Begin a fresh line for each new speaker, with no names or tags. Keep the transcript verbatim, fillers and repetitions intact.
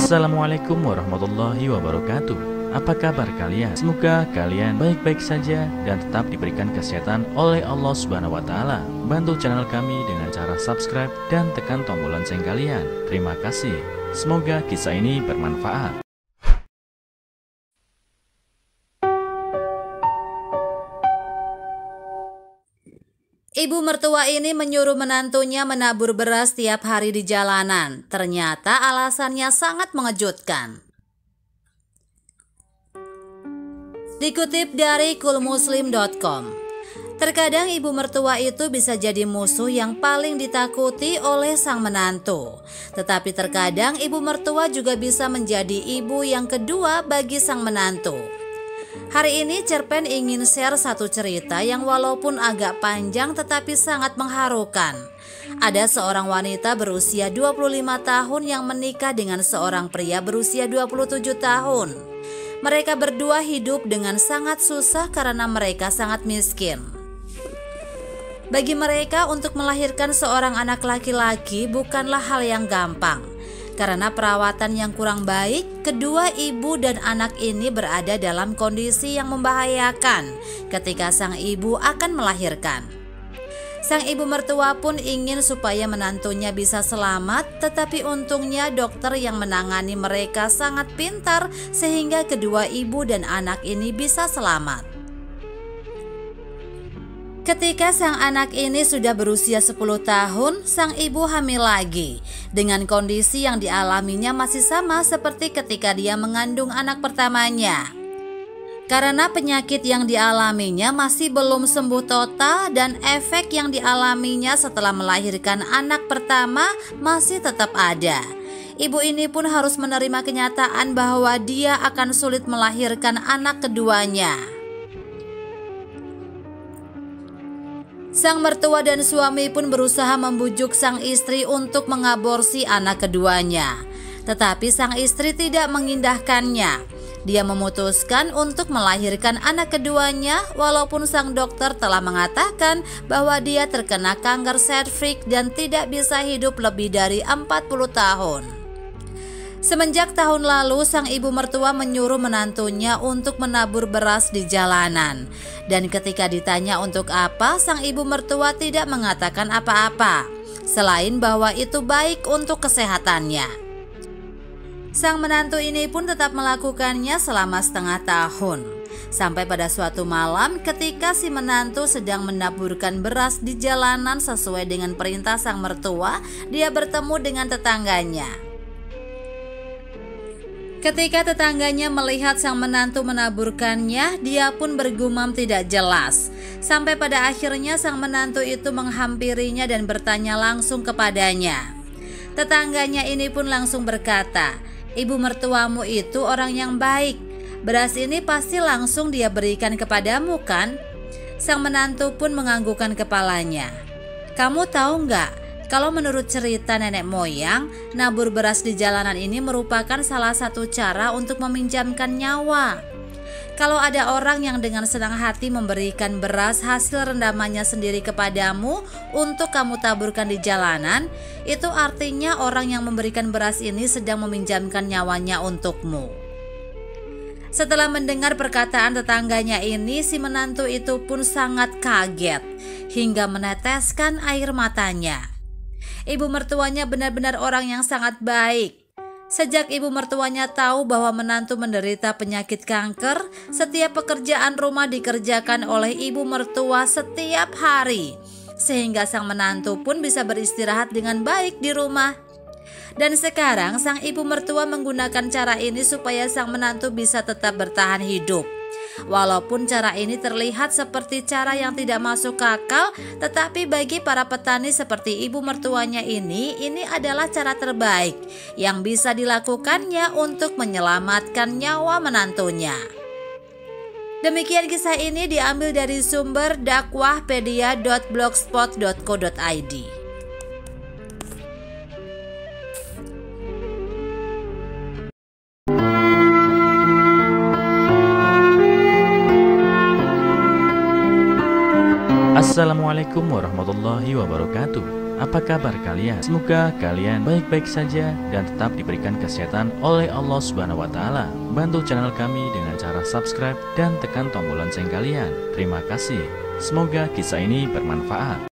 Assalamualaikum warahmatullahi wabarakatuh. Apa kabar kalian? Semoga kalian baik-baik saja dan tetap diberikan kesehatan oleh Allah Subhanahu wa Ta'ala. Bantu channel kami dengan cara subscribe dan tekan tombol lonceng kalian. Terima kasih. Semoga kisah ini bermanfaat.
Ibu mertua ini menyuruh menantunya menabur beras tiap hari di jalanan. Ternyata alasannya sangat mengejutkan. Dikutip dari cool muslim dot com, terkadang ibu mertua itu bisa jadi musuh yang paling ditakuti oleh sang menantu. Tetapi terkadang ibu mertua juga bisa menjadi ibu yang kedua bagi sang menantu. Hari ini cerpen ingin share satu cerita yang walaupun agak panjang tetapi sangat mengharukan. Ada seorang wanita berusia dua puluh lima tahun yang menikah dengan seorang pria berusia dua puluh tujuh tahun. Mereka berdua hidup dengan sangat susah karena mereka sangat miskin. Bagi mereka untuk melahirkan seorang anak laki-laki bukanlah hal yang gampang. Karena perawatan yang kurang baik, kedua ibu dan anak ini berada dalam kondisi yang membahayakan ketika sang ibu akan melahirkan. Sang ibu mertua pun ingin supaya menantunya bisa selamat, tetapi untungnya dokter yang menangani mereka sangat pintar sehingga kedua ibu dan anak ini bisa selamat. Ketika sang anak ini sudah berusia sepuluh tahun, sang ibu hamil lagi. Dengan kondisi yang dialaminya masih sama seperti ketika dia mengandung anak pertamanya. Karena penyakit yang dialaminya masih belum sembuh total dan efek yang dialaminya setelah melahirkan anak pertama masih tetap ada. Ibu ini pun harus menerima kenyataan bahwa dia akan sulit melahirkan anak keduanya. Sang mertua dan suami pun berusaha membujuk sang istri untuk mengaborsi anak keduanya. Tetapi sang istri tidak mengindahkannya. Dia memutuskan untuk melahirkan anak keduanya walaupun sang dokter telah mengatakan bahwa dia terkena kanker serviks dan tidak bisa hidup lebih dari empat puluh tahun. Semenjak tahun lalu, sang ibu mertua menyuruh menantunya untuk menabur beras di jalanan. Dan ketika ditanya untuk apa, sang ibu mertua tidak mengatakan apa-apa, selain bahwa itu baik untuk kesehatannya. Sang menantu ini pun tetap melakukannya selama setengah tahun. Sampai pada suatu malam ketika si menantu sedang menaburkan beras di jalanan sesuai dengan perintah sang mertua, dia bertemu dengan tetangganya. Ketika tetangganya melihat sang menantu menaburkannya, dia pun bergumam tidak jelas. Sampai pada akhirnya sang menantu itu menghampirinya dan bertanya langsung kepadanya. Tetangganya ini pun langsung berkata, "Ibu mertuamu itu orang yang baik. Beras ini pasti langsung dia berikan kepadamu kan?" Sang menantu pun menganggukkan kepalanya. "Kamu tahu nggak? Kalau menurut cerita nenek moyang, nabur beras di jalanan ini merupakan salah satu cara untuk meminjamkan nyawa. Kalau ada orang yang dengan senang hati memberikan beras hasil rendamannya sendiri kepadamu untuk kamu taburkan di jalanan, itu artinya orang yang memberikan beras ini sedang meminjamkan nyawanya untukmu." Setelah mendengar perkataan tetangganya ini, si menantu itu pun sangat kaget hingga meneteskan air matanya. Ibu mertuanya benar-benar orang yang sangat baik. Sejak ibu mertuanya tahu bahwa menantu menderita penyakit kanker, setiap pekerjaan rumah dikerjakan oleh ibu mertua setiap hari, sehingga sang menantu pun bisa beristirahat dengan baik di rumah. Dan sekarang sang ibu mertua menggunakan cara ini supaya sang menantu bisa tetap bertahan hidup. Walaupun cara ini terlihat seperti cara yang tidak masuk akal, tetapi bagi para petani seperti ibu mertuanya ini, ini adalah cara terbaik yang bisa dilakukannya untuk menyelamatkan nyawa menantunya. Demikian kisah ini diambil dari sumber dakwahpedia dot blogspot dot co dot id.
Assalamualaikum warahmatullahi wabarakatuh. Apa kabar kalian? Semoga kalian baik-baik saja dan tetap diberikan kesehatan oleh Allah Subhanahu wa taala. Bantu channel kami dengan cara subscribe dan tekan tombol lonceng kalian. Terima kasih. Semoga kisah ini bermanfaat.